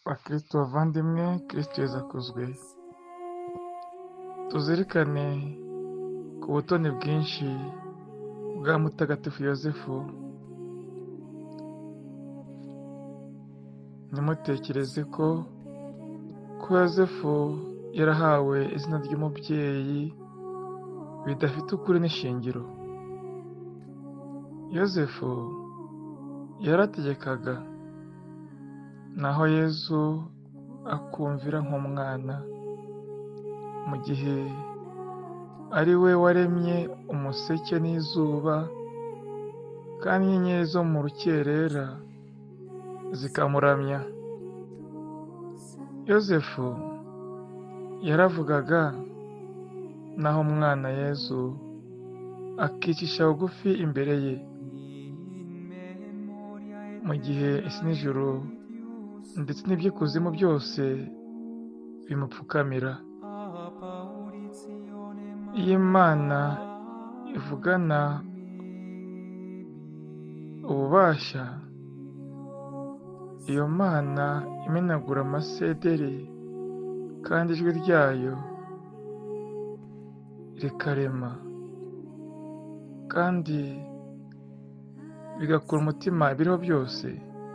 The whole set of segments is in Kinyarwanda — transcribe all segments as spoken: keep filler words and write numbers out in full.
Bakristo bavandimwe, Kristo Yezu akuzwe. Tuzirikane ku butoni bwinshi bwa Mutagatifu Yozefu. Ntimutekereze ko ko Yozefu yarahawe izina ry'umubyeyi bidafite ukuri n'ishingiro. Yozefu yarategekaga, naho Yezu akumvira nk'umwana, mu gihe ari we waremye umuseke n'izuba, kandi inyenyeri zo mu rukerera zikamuramya. Yozefu yaravugaga, naho umwana Yezu akicisha bugufi imbere ye, mu gihe isi n'ijuru ndetse n'iby'ikuzimu byose bimupfukamira. Iyo Imana ivugana ububasha, iyo Mana imenagura amasederi, kandi ijwi ryayo rikarema, kandi bigakura umutima ibiriho byose.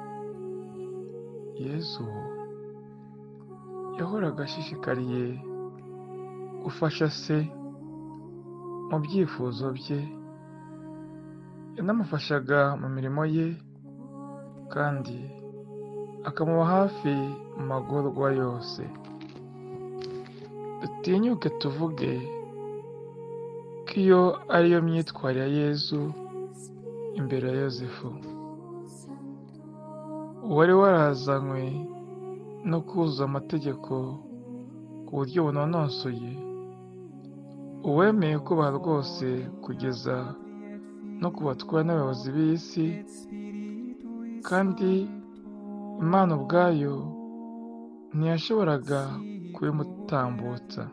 Yezu yahoraga ashishikariye gufasha se mu byifuzo bye, yanamufashaga mu mirimo ye, kandi akamuba hafi mu magorwa yose. Dutinyuke tuvuge ko iyo ariyo myitwarire ya Yezu imbere ya Yozefu, uwari warazanywe no kuzuza amategeko ku buryo bunonosoye, uwemeye kubaha rwose kugeza no ku batwara n'abayobozi b'isi, kandi Imana ubwayo ntiyashoboraga kubimutambutsa.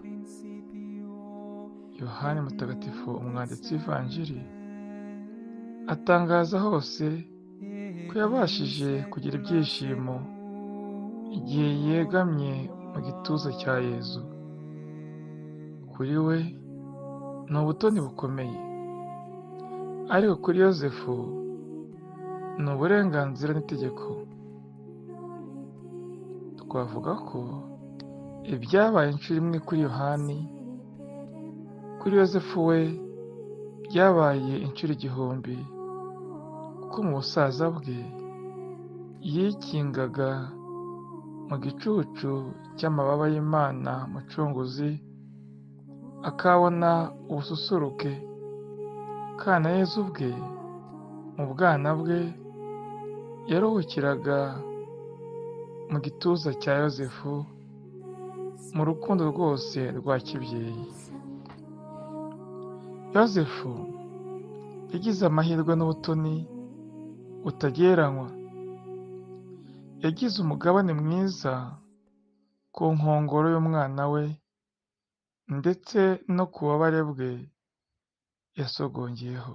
Yohani Mutagatifu, umwanditsi w'Ivanjiri, atangaza hose ko yabashije kugira ibyishimo igihe yegamye mu gituza cya Yezu. Kuri we ni ubutoni bukomeye, ariko kuri Yozefu ni uburenganzira n'itegeko. Twavuga ko ibyabaye inshuro imwe kuri Yohani, kuri Yozefu we byabaye inshuro igihumbi, kuko mu busaza bwe yikingaga mu gicucu cy'amababa y'Imana Mucunguzi, akabona ubususuruke. Kana Yezu ubwe mu bwana bwe yaruhukiraga mu gituza cya Yozefu mu rukundo rwose rwa kibyeyi. Yozefu yagize amahirwe n'ubutoni butagereranywa. Yagize umugabane mwiza ku nkongoro y'umwana we, ndetse no ku bubabare bwe yasogongeyeho.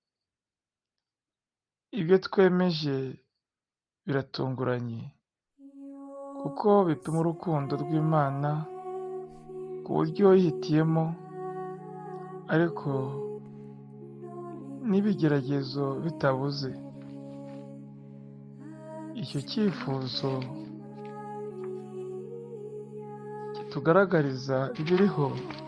Ibyo twemeje biratunguranye, kuko bipima urukundo rw'Imana ku buryo yihitiyemo, ariko n'ibigeragezo bitabuze. Icyo cyifuzo kitugaragariza ibiriho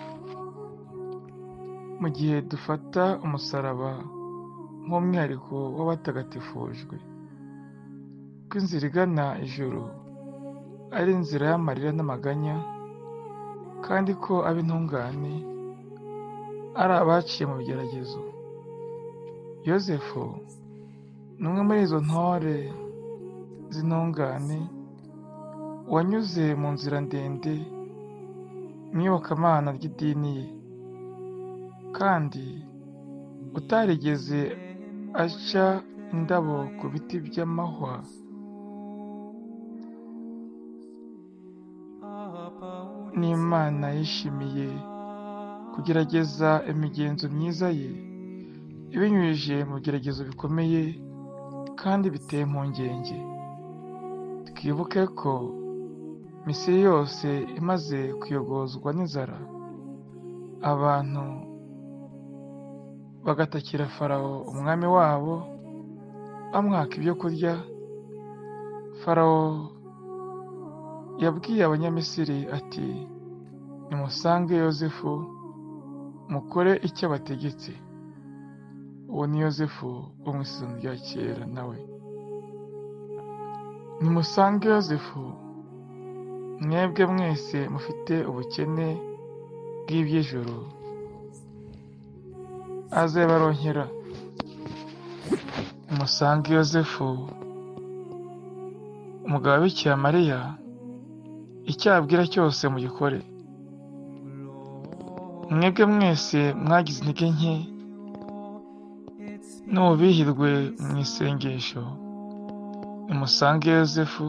mu gihe dufata umusaraba nk'umwihariko w'abatagatifujwe, ko inzira igana ijuru ari inzira y'amarira n'amaganya, kandi ko ab'intungane ari abaciye mu bigeragezo. Yozefu ni umwe muri izo ntore z'intungane, wanyuze mu nzira ndende mu iyobokamana ry'idini ye, kandi utarigeze aca indabo ku biti by'amahwa. N'Imana yishimiye kugerageza imigenzo myiza ye, ibinyujije mu bigeragezo bikomeye kandi biteye impungenge. Twibuke ko Misiri yose imaze kuyogozwa n'inzara, abantu bagatakira Farawo umwami wabo bamwaka ibyo kurya. Farawo yabwiye Abanyamisiri ati: nimusange Yozefu mukore icyo abategetse. Uwo ni Yozefu wo mu isezerano rya kera. Nawe nimusange Yozefu mwebwe mwese mufite ubukene bw'iby'ijuru, azabaronkera. Nimusange Yozefu umugabo wa Bikira Mariya, icyo ababwira cyose mugikore. Mwebwe mwese mwagize intege nke, n'ubihirwe mu isengesho, nimusange Yozefu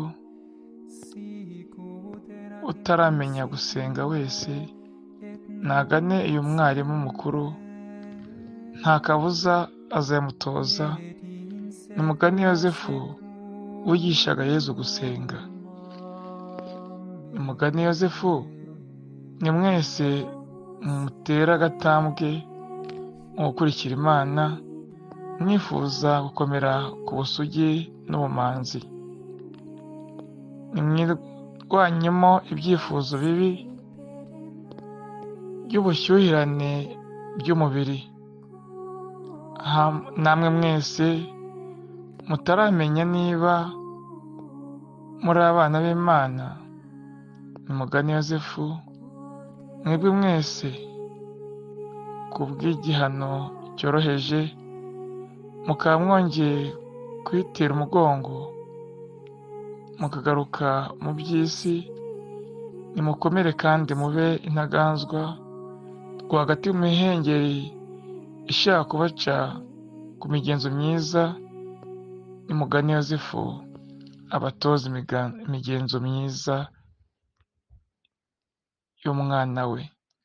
utaramenya gusenga wese nagane uyu mwarimu mukuru, nta kabuza azamutoza. Nimugane Yozefu wigishaga Yezu gusenga. Nimugane Yozefu ni mwese mutera agatambwe mu gukurikira Imana, mwifuza gukomera ku busugi n'ubumanzi. Nimwirwanyemo ibyifuzo bibi by'ubushyuhirane by'umubiri. Namwe mwese mutaramenya niba muri abana b'Imana, nimugane Yozefu mwebwe mwese ku bw'igihano cyoroheje, mukaba mwongeye kwitera umugongo mukagaruka mu by'isi. Nimukomere kandi mube intaganzwa rwagati mu mihengeri ishaka kubaca ku migenzo myiza. Nimugane Yozefu abatoza imigenzo myiza y'umwana we.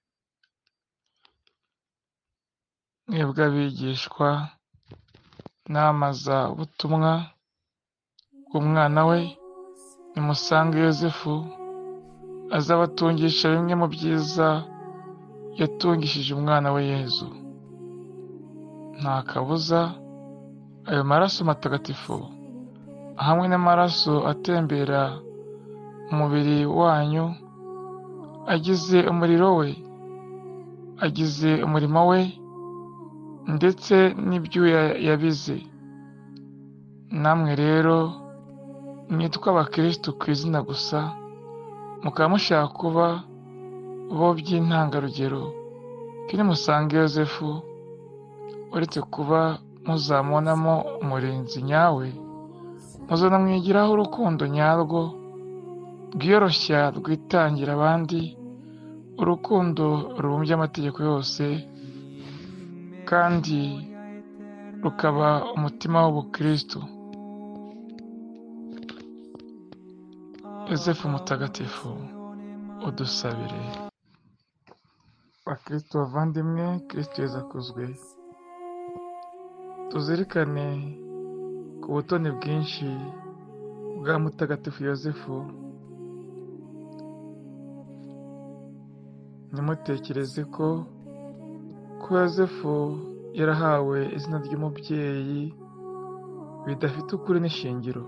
Mwebwe abigishwa n'amaza ubutumwa bw'umwana we, nimusange Yozefu azabatungisha bimwe mu byiza yatungishije umwana we Yezu. Nta kabuza ayo maraso matagatifu hamwe n'amaraso atembera mu mubiri wanyu agize umuriro we, agize umurimo we, ndetse n'ibyo yabize. Namwe rero mwitwa abakristo ku izina gusa, mukaba mushaka kuba bo by'intangarugero, kandi musange Yozefu uretse kuba muzamubonamo umurinzi nyawe, muzanamwigiraho urukundo nyarwo rwiyoroshya rwitangira abandi, urukundo rubumbye amategeko yose, kandi rukaba umutima w'ubukristo. Yozefu mutagatifu udusabire. Bakristo bavandimwe, Kristo Yezu akuzwe. Tuzirikane ku butoni bwinshi bwa mutagatifu Yozefu. Ntimutekereze ko ko Yozefu yarahawe izina ry'umubyeyi bidafite ukuri n'ishingiro.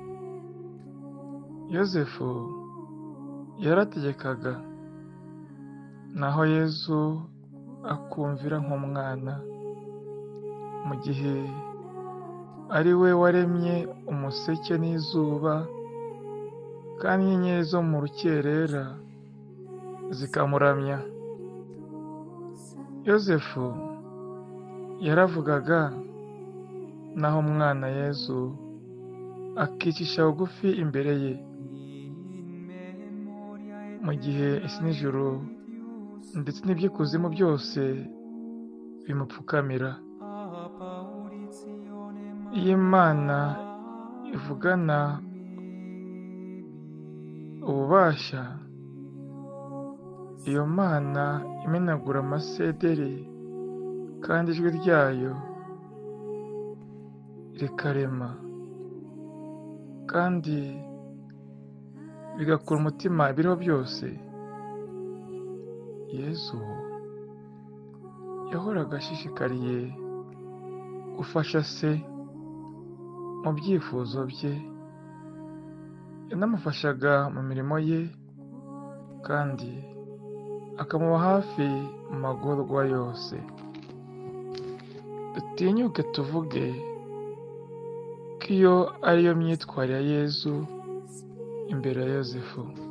Yozefu yarategekaga, naho Yezu akumvira nk'umwana, mu gihe ari we waremye umuseke n'izuba, kandi inyenyeri zo mu rukerera zikamuramya. Yozefu yaravugaga, naho umwana Yezu akicisha bugufi imbere ye, mu gihe isi n'ijuru ndetse n'iby'ikuzimu byose bimupfukamira. Iyo Imana ivugana ububasha, iyo Mana imenagura amasederi, kandi ijwi ryayo rikarema, kandi bigakura umutima ibiriho byose. Yesu yahoraga ashishikariye gufasha se mu byifuzo bye, yanamufashaga mu mirimo ye kandi akamuba hafi mu magorwa yose. Dutinyuke tuvuge ko iyo ariyo myitwarire ya Yezu imbere ya Yozefu.